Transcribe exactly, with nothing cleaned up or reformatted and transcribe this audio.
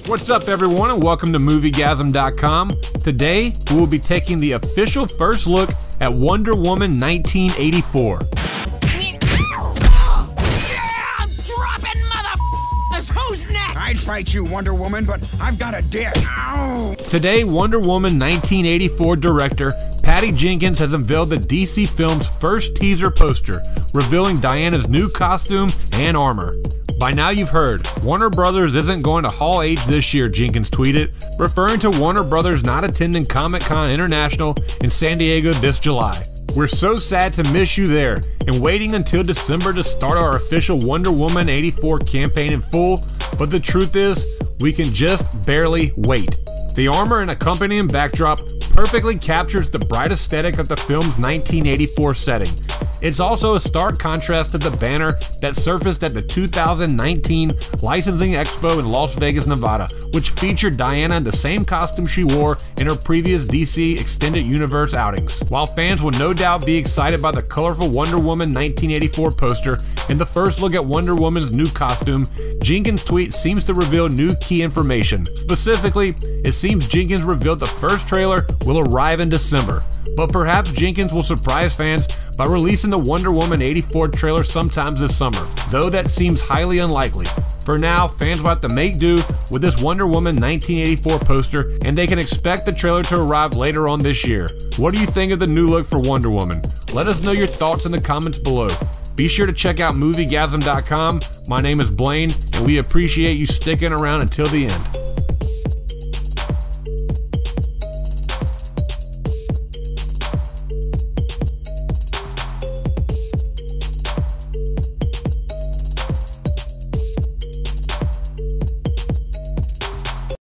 What's up, everyone, and welcome to movie gasm dot com. Today, we will be taking the official first look at Wonder Woman nineteen eighty-four. Who's next? I'd fight you, Wonder Woman, but I've got a dick. Ow! Today, Wonder Woman nineteen eighty-four director Patty Jenkins has unveiled the D C film's first teaser poster, revealing Diana's new costume and armor. By now you've heard, Warner Brothers isn't going to Hall H this year, Jenkins tweeted, referring to Warner Brothers not attending Comic-Con International in San Diego this July. We're so sad to miss you there, and waiting until December to start our official Wonder Woman eighty-four campaign in full, but the truth is, we can just barely wait. The armor and accompanying backdrop perfectly captures the bright aesthetic of the film's nineteen eighty-four setting. It's also a stark contrast to the banner that surfaced at the two thousand nineteen Licensing Expo in Las Vegas, Nevada, which featured Diana in the same costume she wore in her previous D C Extended Universe outings. While fans will no doubt be excited by the colorful Wonder Woman nineteen eighty-four poster and the first look at Wonder Woman's new costume, Jenkins' tweet seems to reveal new key information. Specifically, it seems Jenkins revealed the first trailer will arrive in December, but perhaps Jenkins will surprise fans by releasing the Wonder Woman eighty-four trailer sometime this summer, though that seems highly unlikely. For now, fans will have to make do with this Wonder Woman nineteen eighty-four poster, and they can expect the trailer to arrive later on this year. What do you think of the new look for Wonder Woman? Let us know your thoughts in the comments below. Be sure to check out movie gasm dot com. My name is Blaine, and we appreciate you sticking around until the end.